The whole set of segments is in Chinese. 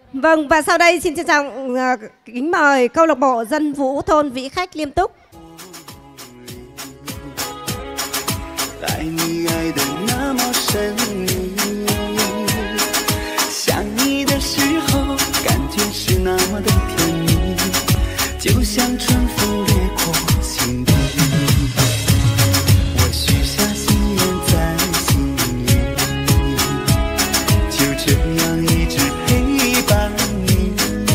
Vâng, và sau đây xin trân trọng kính mời câu lạc bộ dân vũ thôn Vĩ Khách Liêm Túc. 爱你爱得那么深密，想你的时候，感觉是那么的甜蜜，就像春风掠过心底。我许下心愿在心里，就这样一直陪伴你。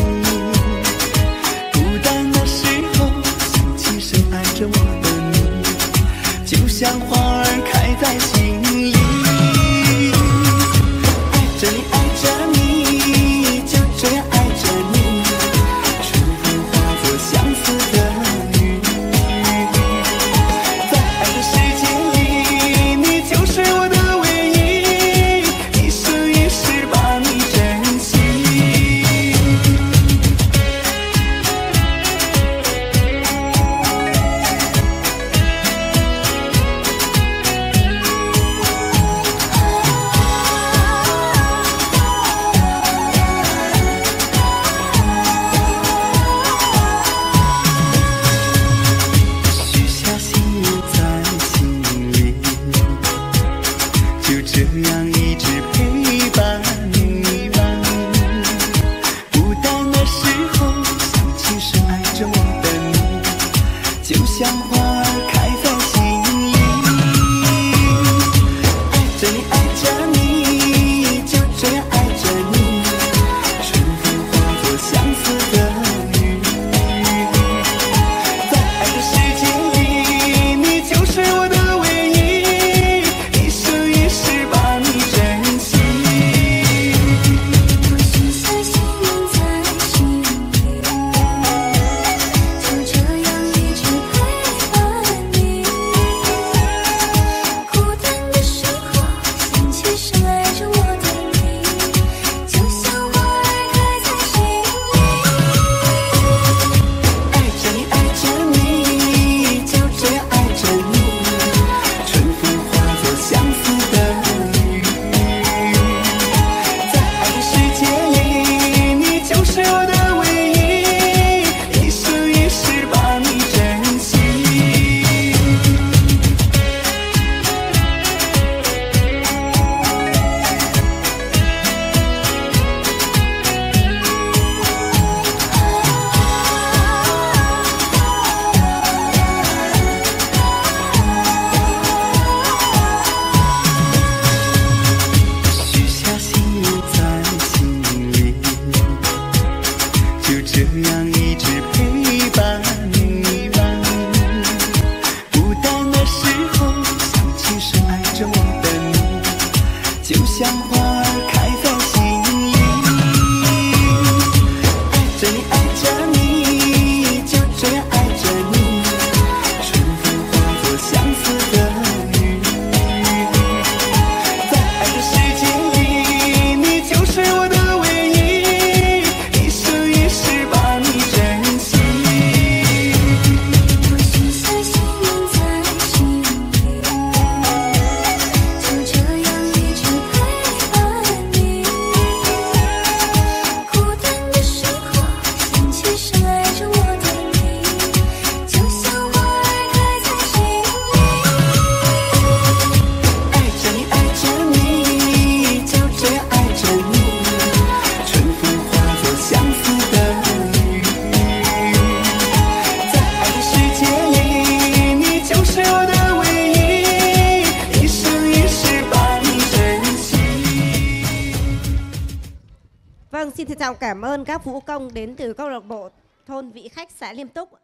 孤单的时候，想起深爱着我的你，就像花儿开在心里，爱着你，爱着你，就这样爱着你，春风化作相思的雨，在爱的世界里，你就是我的唯一，一生一世把你珍惜。许下心愿在心里，就这样一直陪伴你。孤单的时候，想起深爱着我的你，就像花儿开在心里。爱着你，爱着你，就这样爱着你，春风化作相思的雨，在爱的世界里，你就是我的唯一，一生一世把你珍惜。 我许下心愿在心里，就这样一直陪伴你。孤单的时候，想起深爱着我的你，就像花儿开在心里。 爱着你，爱着你，就这样爱着你，春风化作相思的雨，在爱的世界里，你就是我的唯一，一生一世把你珍惜。许下心愿在心里，就这样一直陪伴你。孤单的时候，想起深爱着我的你，就像花儿开在心里。爱着你，爱着你，就这样爱着你，春风化作相思的雨，在爱的世界里，你就是我的唯一，一生一世把你珍惜。 我许下心愿在心里，就这样一直陪伴你。孤单的时候，想起深爱着我的你，就像花儿开在心里。 爱着你，爱着你，就这样爱着你，春风化作相思的雨，在爱的世界里，你就是我的唯一，一生一世把你珍惜。 Vâng, xin trân trọng cảm ơn các vũ công đến từ câu lạc bộ thôn Vĩ Khách xã Liêm Túc.